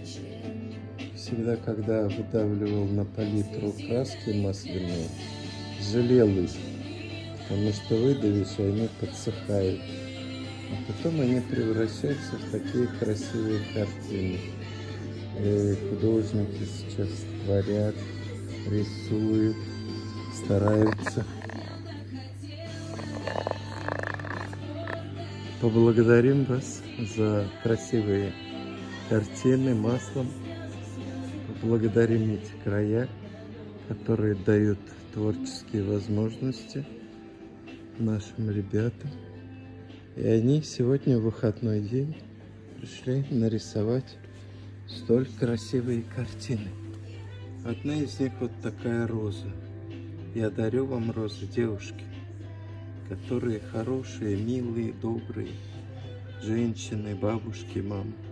Всегда, когда выдавливал на палитру краски масляные, жалел их, потому что выдавишь, и они подсыхают. А потом они превращаются в такие красивые картины. И художники сейчас творят, рисуют, стараются. Поблагодарим вас за красивые картины маслом. Поблагодарим эти края, которые дают творческие возможности нашим ребятам. И они сегодня, в выходной день, пришли нарисовать столь красивые картины. Одна из них вот такая роза. Я дарю вам розы, девушки, которые хорошие, милые, добрые женщины, бабушки, мамы.